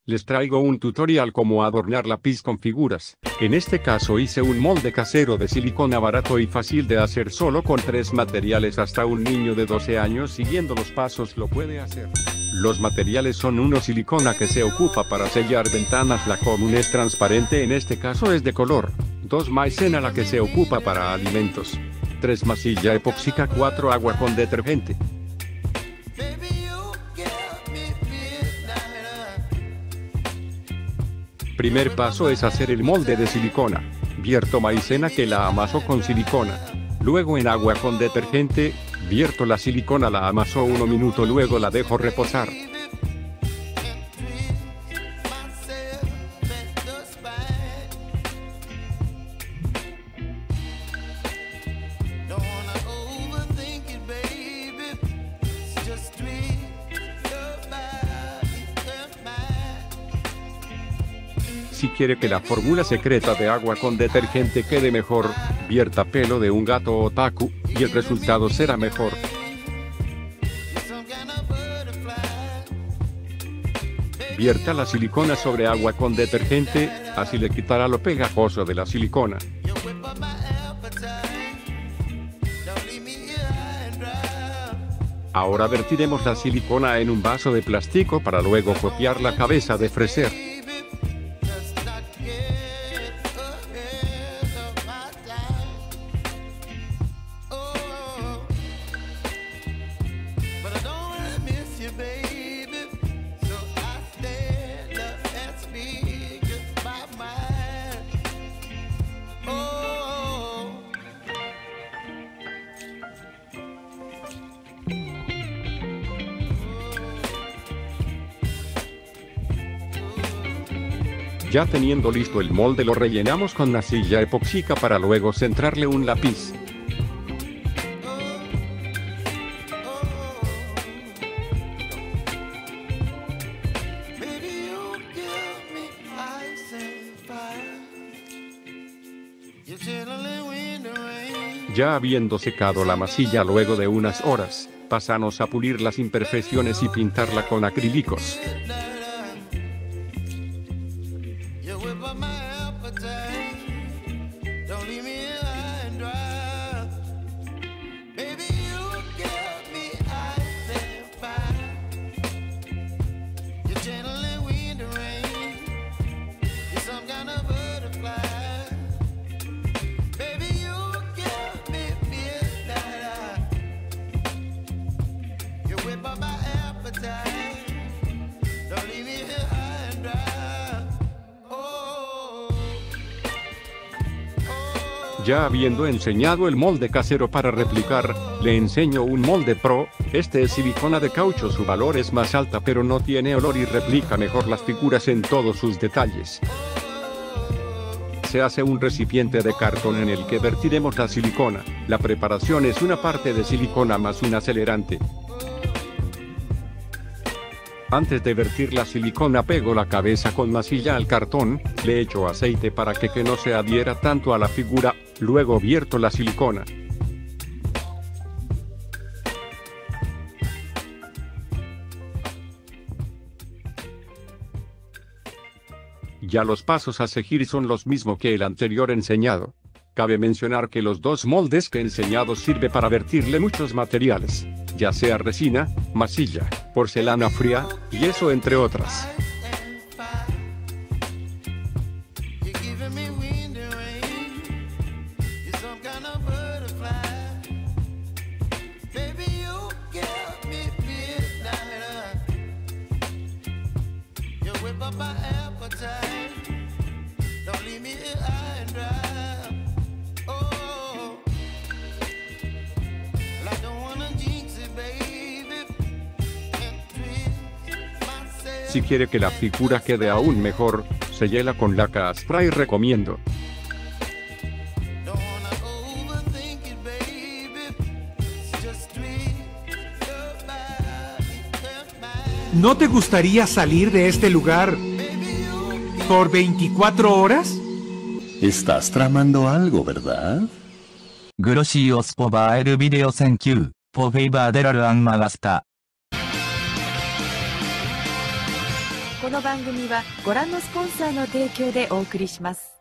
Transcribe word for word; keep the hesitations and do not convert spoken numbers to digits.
Les traigo un tutorial cómo adornar lápiz con figuras. En este caso hice un molde casero de silicona barato y fácil de hacer solo con tres materiales. Hasta un niño de doce años siguiendo los pasos lo puede hacer. Los materiales son uno silicona que se ocupa para sellar ventanas, la común es transparente, en este caso es de color. dos maicena, la que se ocupa para alimentos. tres masilla epóxica, cuatro agua con detergente. Primer paso es hacer el molde de silicona. Vierto maicena que la amaso con silicona. Luego en agua con detergente, vierto la silicona, la amaso uno minuto, luego la dejo reposar. Si quiere que la fórmula secreta de agua con detergente quede mejor, vierta pelo de un gato otaku, y el resultado será mejor. Vierta la silicona sobre agua con detergente, así le quitará lo pegajoso de la silicona. Ahora vertiremos la silicona en un vaso de plástico para luego copiar la cabeza de freser. Ya teniendo listo el molde, lo rellenamos con masilla epóxica para luego centrarle un lápiz. Ya habiendo secado la masilla luego de unas horas, pasamos a pulir las imperfecciones y pintarla con acrílicos. Ya habiendo enseñado el molde casero para replicar, le enseño un molde pro. Este es silicona de caucho, su valor es más alta pero no tiene olor y replica mejor las figuras en todos sus detalles. Se hace un recipiente de cartón en el que vertiremos la silicona. La preparación es una parte de silicona más un acelerante. Antes de vertir la silicona pego la cabeza con masilla al cartón, le echo aceite para que, que no se adhiera tanto a la figura, luego vierto la silicona. Ya los pasos a seguir son los mismos que el anterior enseñado. Cabe mencionar que los dos moldes que he enseñado sirve para vertirle muchos materiales, ya sea resina, masilla, porcelana fría, yeso entre otras. Si quiere que la figura quede aún mejor, sélla con laca spray recomiendo. ¿No te gustaría salir de este lugar por veinticuatro horas? Estás tramando algo, ¿verdad? Groshios por el video, thank you, por favor de la magasta. この番組はご覧のスポンサーの提供でお送りします。